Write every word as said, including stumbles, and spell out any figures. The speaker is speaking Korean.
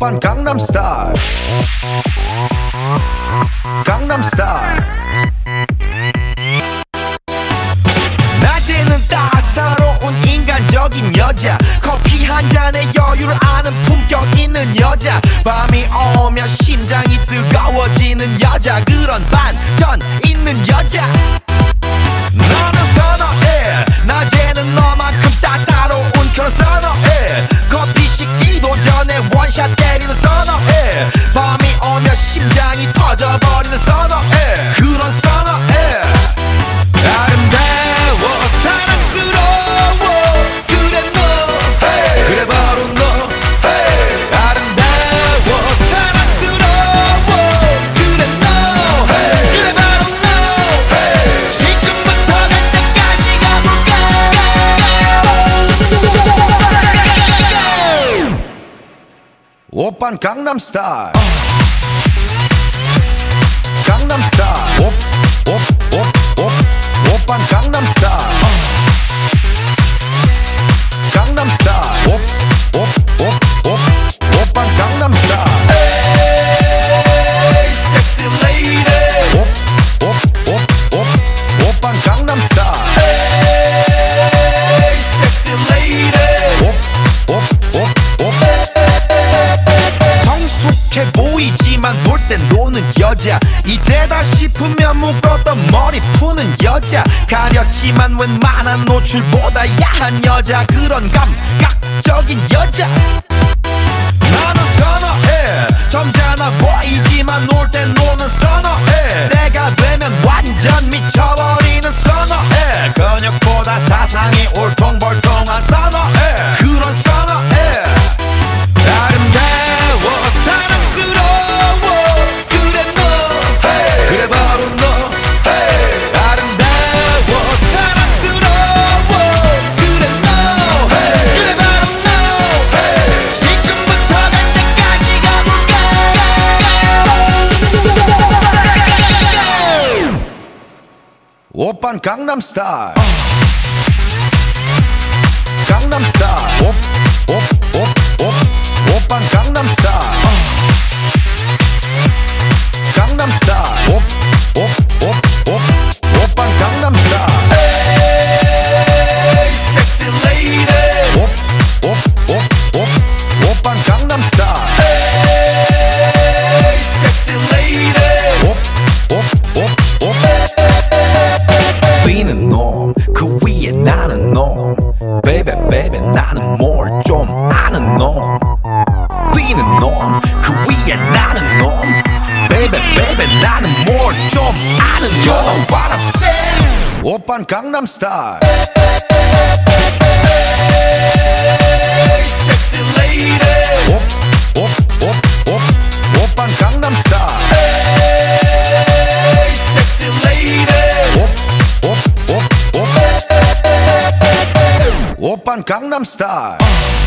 오빤 강남스타일 강남스타일 낮에는 따사로운 인간적인 여자 커피 한 잔에 여유를 아는 품격 있는 여자 밤이 오면 심장이 뜨거워지는 여자 그런 반전 있는 여자 너는 선어해 낮에는 너만큼 따사로운 그런 선어해 커피 식기도 전에 원샷 때리는 선어해 밤이 오면 심장이 터져버리는 선어해 그런 선어해 아름다워 사랑스러워 그래 너 hey. 그래 바로 너 hey. 아름다워 사랑스러워 그래 너 hey. 그래 바로 너 hey. 지금부터 갈 때까지 가볼까 오빤 강남스타일 강남스타일 옵, 옵, 옵, 옵 오빤 강남스타일 강남스타일 옵, 옵, 옵, 옵 오빤 강남스타일 에이 섹시 레이디 옵, 옵, 옵, 옵 오빤 강남스타일 에이 섹시 레이디 옵, 옵, 옵, 옵 성숙해 보이지만 놀 땐 노는 여자 이때다 싶으면 묶었던 머리 푸는 여자 가렸지만 웬만한 노출보다 야한 여자 그런 감각적인 여자 나는 선어해 점잖아 보이지만 놀 땐 노는 선어해 내가 되면 완전 미쳐버리는 선어해 근육보다 사상이 울퉁불퉁한 선어해 그런 선어해 아름다워 사랑스러워 그래 너 hey. 그래 바로 너 hey. 아름다워 사랑스러워 그래 너 hey. 그래 바로 너 hey. 지금부터 갈 때까지 가볼까 오빤 강남스타일 강남스타일 옵, 옵, 옵, 옵 오빤 강남스타일 강남스타일 옵, 옵, 옵, 옵 오빤 강남스타일 에이 섹시 레이디 옵, 옵, 옵, 옵 오빤 강남스타일 에이 섹시 레이디 옵, 옵, 옵, 옵 뛰는 놈 그 위에 나는 놈 Baby baby 나는 뭘 좀 아는 놈 뛰는 놈 그 위에 나는 놈 Baby baby 나는 뭘 좀 아는 놈 You know what I'm saying 오빤 강남스타일 Hey sexy lady 옵, 옵, 옵, 옵 오빤 강남스타일 Hey sexy lady 옵, 옵, 옵, 옵 오빤 강남스타일